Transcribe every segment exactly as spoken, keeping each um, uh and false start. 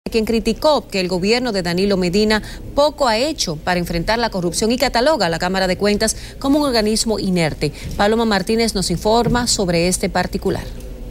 quien criticó que el gobierno de Danilo Medina poco ha hecho para enfrentar la corrupción y cataloga a la Cámara de Cuentas como un organismo inerte. Paloma Martínez nos informa sobre este particular.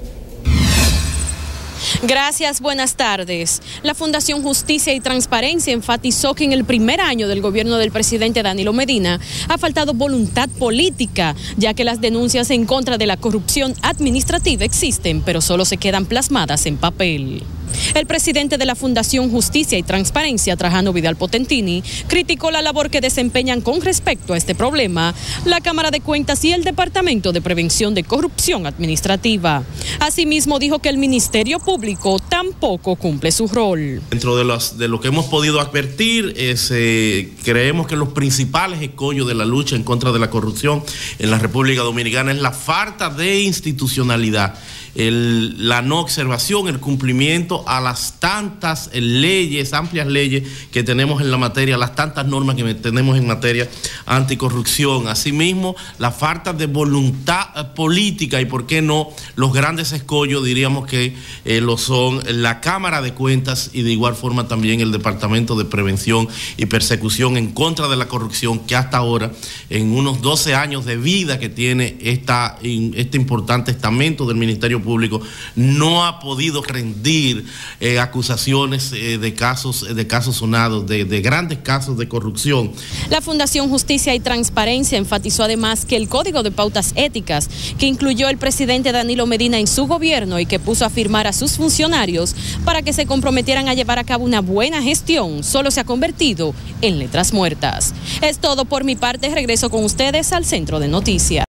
Gracias, buenas tardes. La Fundación Justicia y Transparencia enfatizó que en el primer año del gobierno del presidente Danilo Medina ha faltado voluntad política, ya que las denuncias en contra de la corrupción administrativa existen, pero solo se quedan plasmadas en papel. El presidente de la Fundación Justicia y Transparencia, Trajano Vidal Potentini, criticó la labor que desempeñan con respecto a este problema la Cámara de Cuentas y el Departamento de Prevención de Corrupción Administrativa. Asimismo, dijo que el Ministerio Público tampoco cumple su rol. Dentro de, los, de lo que hemos podido advertir, es, eh, creemos que los principales escollos de la lucha en contra de la corrupción en la República Dominicana es la falta de institucionalidad. El, la no observación, el cumplimiento a las tantas leyes, amplias leyes que tenemos en la materia, las tantas normas que tenemos en materia anticorrupción. Asimismo, la falta de voluntad política y, por qué no, los grandes escollos, diríamos que eh, lo son la Cámara de Cuentas y de igual forma también el Departamento de Prevención y Persecución en contra de la corrupción, que hasta ahora, en unos doce años de vida que tiene esta, este importante estamento del Ministerio Público, no ha podido rendir eh, acusaciones eh, de casos de casos sonados, de, de grandes casos de corrupción. La Fundación Justicia y Transparencia enfatizó además que el Código de Pautas Éticas, que incluyó el presidente Danilo Medina en su gobierno y que puso a firmar a sus funcionarios para que se comprometieran a llevar a cabo una buena gestión, solo se ha convertido en letras muertas. Es todo por mi parte, regreso con ustedes al Centro de Noticias.